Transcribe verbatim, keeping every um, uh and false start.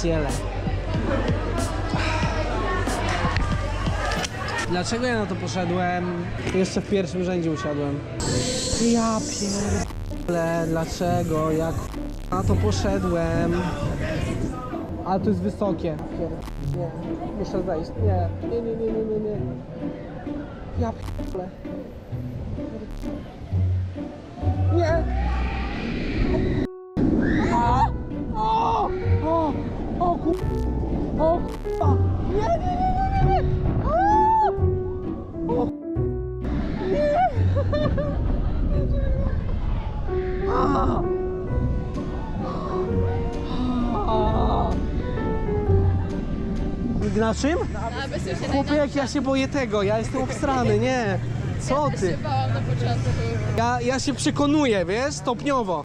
pierdzielę. Dlaczego ja na to poszedłem? Jeszcze w pierwszym rzędzie usiadłem. Ja pierdolę, dlaczego? Jak na to poszedłem? Ale to jest wysokie. Nie, muszę zejść. Nie, nie, nie, nie, nie, nie, nie. Ja pierdolę. Nie! O! O! O! O kur... O kurwa! Nie, nie, nie, nie, nie, nie! O! O! Nie! A! A! Na czym? Na bezpiecznej Chłopie, jak ja się boję tego, ja jestem obstrany, nie. Co Ja też ty? się bałam na początku. Ja, ja się przekonuję, wiesz, stopniowo.